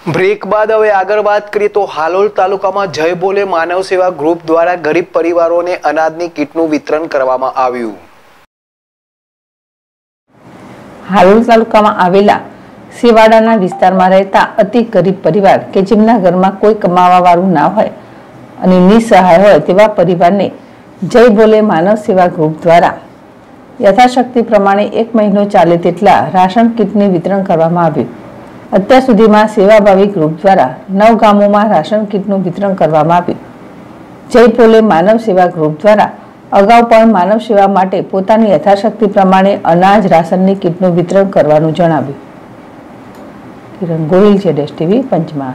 Break બાદ હવે આગળ વાત કરીએ તો હાલોલ તાલુકામાં જય બોલે માનવ સેવા ગ્રુપ દ્વારા ગરીબ પરિવારોને અનાજની કીટનું વિતરણ કરવામાં આવ્યું। હાલોલ તાલુકામાં આવેલા સેવાડાના વિસ્તારમાં રહેતા અતિ ગરીબ પરિવાર કે જેમના ઘરમાં કોઈ કમાવા વાળું ના હોય અને નિસહાય હોય તેવા પરિવારને જય બોલે માનવ સેવા ગ્રુપ દ્વારા યથાશક્તિ પ્રમાણે 1 મહિનો ચાલે તેટલા રાશન કીટની વિતરણ કરવામાં આવ્યું। અત્યાર સુધીમાં સેવાભાવી ગ્રુપ દ્વારા 9 ગામોમાં રાશન કીટનું વિતરણ કરવામાં આવ્યું। જય બોલે માનવ સેવા ગ્રુપ દ્વારા અગાઉ પણ માનવ સેવા માટે પોતાની યથાશક્તિ પ્રમાણે અનાજ રાશનની કીટનું વિતરણ કરવાનું જણાવ્યું। કિરણ ગોહિલ, જેડેશ ટીવી, પંચમહાલ।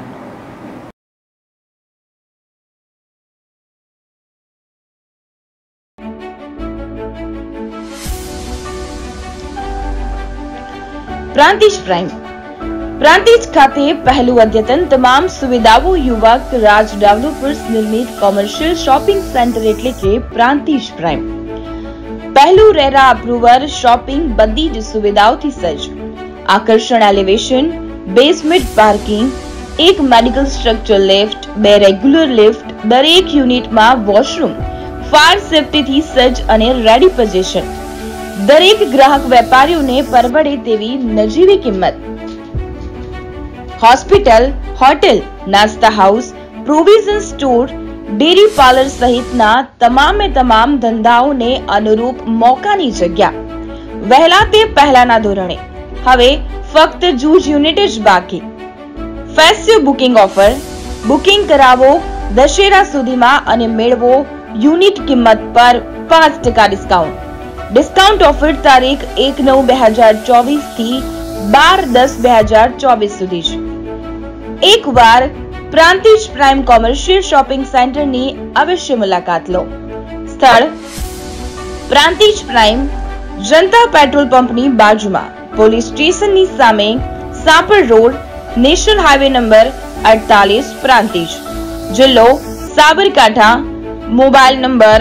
પ્રાંતિજ પ્રાઇમ પ્રાંતિજ ખાતે પહેલું અદ્યતન તમામ સુવિધાઓ યુવક રાજ ડેવલપર્સ નિર્મિત કોમર્શિયલ શોપિંગ સેન્ટર એટલે કે પ્રાંતિજ પ્રાઇમ। પહેલું રેરા અપ્રુવર શોપિંગ બધી જ સુવિધાઓથી સજ્જ, આકર્ષણ એલિવેશન, બેઝમેન્ટ પાર્કિંગ, એક medical structure lift, 2 regular lift, દરેક યુનિટમાં વોશરૂમ, ફાયર સેફ્ટીથી સજ્જ અને રેડી પોઝિશન, દરેક ગ્રાહક વેપારીઓને પરવડે તેવી નજીવી કિંમત, હોસ્પિટલ, હોટેલ, નાસ્તા house, provision store, dairy parlour સહિતના તમામે તમામ ધંધાઓને અનુરૂપ મોકાની જગ્યા, વહેલા તે પહેલાના ધોરણે, હવે ફક્ત જૂજ યુનિટ જ બાકી। ફેસ્ટિવ બુકિંગ ઓફર, બુકિંગ કરાવો દશેરા સુધીમાં અને મેળવો યુનિટ કિંમત પર 5% ડિસ્કાઉન્ટ। ડિસ્કાઉન્ટ ઓફર તારીખ 1/9/2024 થી 12/10/2024 સુધી છે। એકવાર પ્રાંતિજ પ્રાઇમ કોમર્શિયલ શોપિંગ સેન્ટરની અવશ્ય મુલાકાત લો। સ્થળ પ્રાંતિજ પ્રાઇમ, જનતા પેટ્રોલ પંપની બાજુમાં, પોલીસ સ્ટેશનની સામે, Sapar road, national highway number 48, Prantij, જિલ્લો Sabarkantha. Mobile number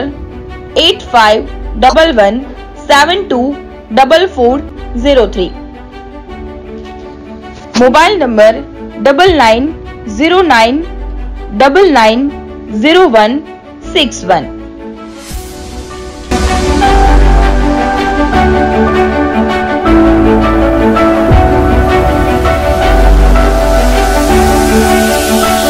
8511724403, mobile number 9909990161।